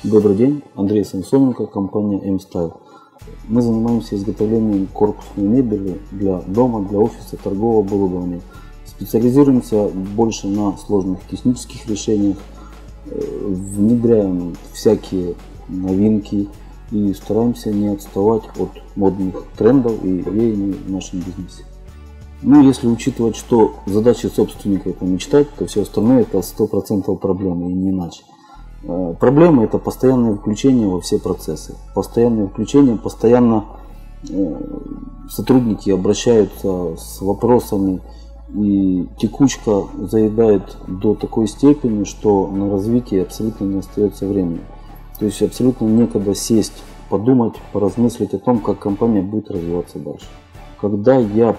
Добрый день, Андрей Самсоненко, компания M-Style. Мы занимаемся изготовлением корпусной мебели для дома, для офиса, торгового оборудования. Специализируемся больше на сложных технических решениях, внедряем всякие новинки и стараемся не отставать от модных трендов и веяний в нашем бизнесе. Ну, если учитывать, что задача собственника это мечтать, то все остальное это 100% проблемы и не иначе. Проблема это постоянное включение во все процессы. Постоянное включение, постоянно сотрудники обращаются с вопросами, и текучка заедает до такой степени, что на развитие абсолютно не остается времени. То есть абсолютно некогда сесть, подумать, поразмыслить о том, как компания будет развиваться дальше. Когда я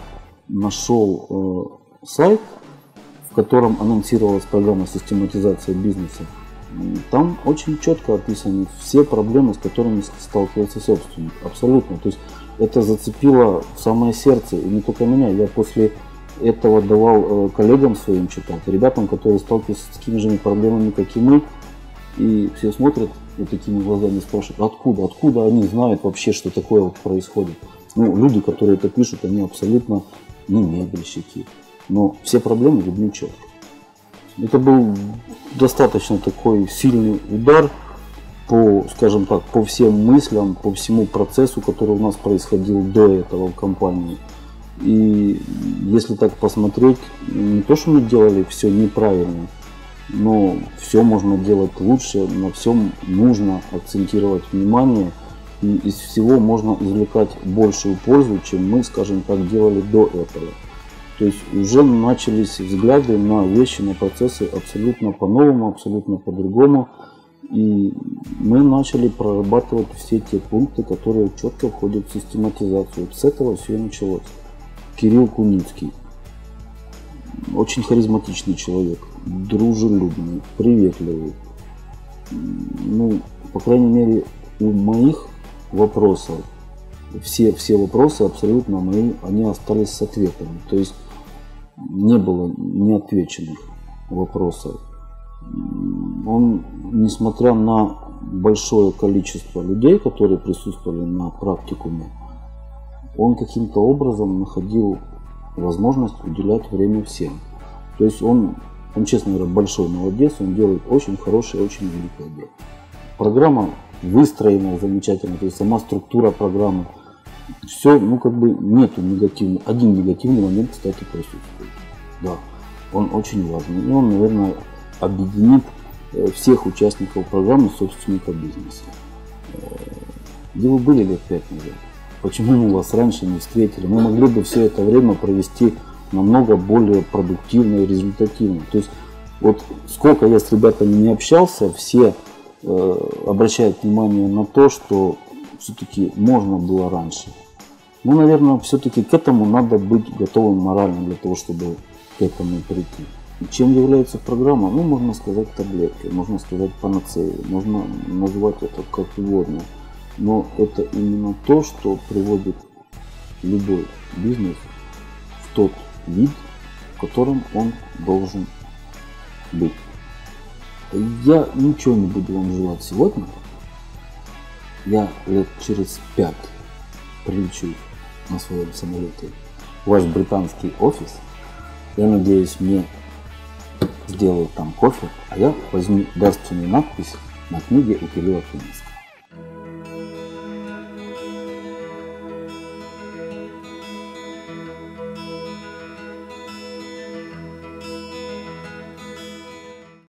нашел сайт, в котором анонсировалась программа систематизации бизнеса, там очень четко описаны все проблемы, с которыми сталкивается собственник. Абсолютно. То есть это зацепило в самое сердце. И не только меня. Я после этого давал коллегам своим читать, ребятам, которые сталкиваются с такими же проблемами, как и мы. И все смотрят вот такими глазами, спрашивают, откуда они знают вообще, что такое вот происходит. Ну, люди, которые это пишут, они абсолютно не мебельщики. Но все проблемы видны четко. Это был достаточно такой сильный удар по, скажем так, по всем мыслям, по всему процессу, который у нас происходил до этого в компании. И если так посмотреть, не то, что мы делали все неправильно, но все можно делать лучше, на всем нужно акцентировать внимание. И из всего можно извлекать большую пользу, чем мы, скажем так, делали до этого. То есть уже начались взгляды на вещи, на процессы абсолютно по-новому, абсолютно по-другому. И мы начали прорабатывать все те пункты, которые четко входят в систематизацию. С этого все началось. Кирилл Куницкий. Очень харизматичный человек, дружелюбный, приветливый. Ну, по крайней мере, у моих вопросов, все вопросы абсолютно мои, они остались с ответами. То есть не было неотвеченных вопросов. Он, несмотря на большое количество людей, которые присутствовали на практикуме, он каким-то образом находил возможность уделять время всем. То есть он, честно говоря, большой молодец, он делает очень хорошее, очень великое дело. Программа выстроена замечательно, то есть сама структура программы. Все, ну как бы нету негативного. Один негативный момент, кстати, присутствует. Да, он очень важный. И он, наверное, объединит всех участников программы собственника бизнеса. Где вы были лет 5 назад? Почему мы вас раньше не встретили? Мы могли бы все это время провести намного более продуктивно и результативно. То есть вот сколько я с ребятами не общался, все обращают внимание на то, что все-таки можно было раньше. Ну, наверное, все-таки к этому надо быть готовым морально для того, чтобы к этому прийти. Чем является программа? Ну, можно сказать таблеткой, можно сказать панацеей, можно назвать это как угодно. Но это именно то, что приводит любой бизнес в тот вид, в котором он должен быть. Я ничего не буду вам желать сегодня. Я лет через 5 прилечу на своем самолете в ваш британский офис. Я надеюсь, мне сделают там кофе, а я возьму дарственную надпись на книге у Кирилла Куницкого.